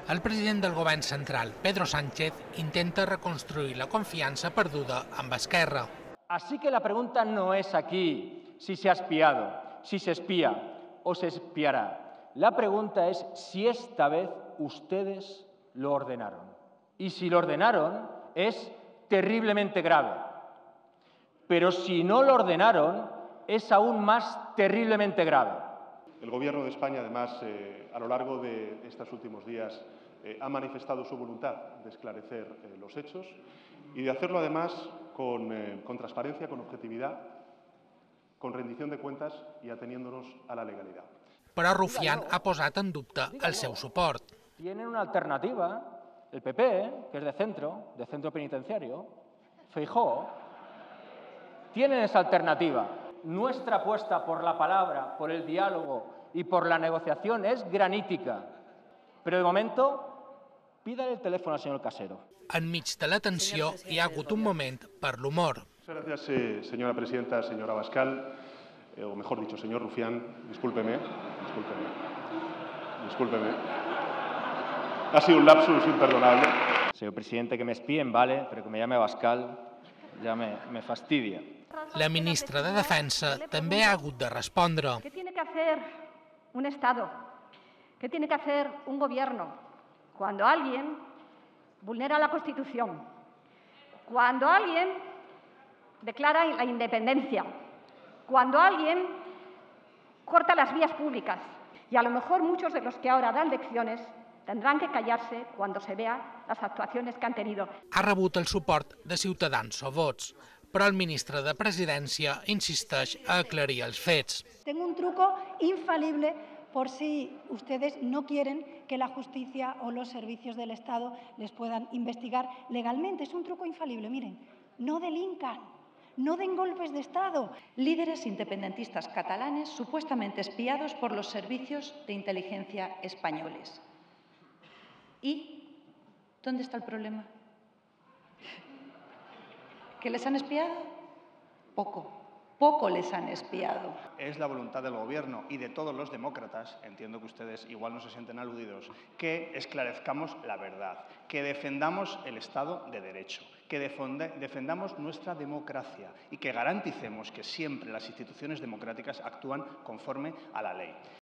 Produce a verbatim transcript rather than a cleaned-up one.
El president del govern central, Pedro Sánchez, intenta reconstruir la confiança perduda amb Esquerra. Así que la pregunta no es aquí si se ha espiado, si se espía o se espiará. La pregunta es si esta vez ustedes lo ordenaron. Y si lo ordenaron es terriblemente grave. Pero si no lo ordenaron es aún más terriblemente grave. El Gobierno de España, además, eh, a lo largo de estos últimos días, eh, ha manifestado su voluntad de esclarecer eh, los hechos y de hacerlo, además, con, eh, con transparencia, con objetividad, con rendición de cuentas y ateniéndonos a la legalidad. Però Rufián ha posat en dubte el seu suport. Tienen una alternativa, el P P, que es de centro, de centro penitenciario, Feijóo, tienen esa alternativa. Nuestra apuesta por la palabra, por el diálogo y por la negociación es granítica. Pero de momento, pídale el teléfono al señor Casero. Enmig de la tensió hi ha hagut un moment per l'humor. Muchas gracias, eh, señora presidenta, señora Abascal, eh, o mejor dicho, señor Rufián, discúlpeme, discúlpeme, discúlpeme. Ha sido un lapsus imperdonable. Señor presidente, que me espíen, vale, pero que me llame Abascal ya me, me fastidia. La ministra de Defensa també ha hagut de respondre. ¿Qué tiene que hacer un Estado? ¿Qué tiene que hacer un gobierno cuando alguien vulnera la Constitución? Cuando alguien declara la independencia, cuando alguien corta las vías públicas. Y a lo mejor muchos de los que ahora dan lecciones tendrán que callarse cuando se vean las actuaciones que han tenido. Ha rebut el suport de Ciutadans o Vots, però el ministre de Presidència insisteix a aclarir els fets. Tengo un truco infalible por si ustedes no quieren que la justicia o los servicios del Estado les puedan investigar legalmente. Es un truco infalible, miren, no delincan. No den golpes de Estado. Líderes independentistas catalanes supuestamente espiados por los servicios de inteligencia españoles. ¿Y dónde está el problema? ¿Que les han espiado? Poco. Poco les han espiado. Es la voluntad del Gobierno y de todos los demócratas, entiendo que ustedes igual no se sienten aludidos, que esclarezcamos la verdad, que defendamos el Estado de Derecho, que defendamos nuestra democracia y que garanticemos que siempre las instituciones democráticas actúan conforme a la ley.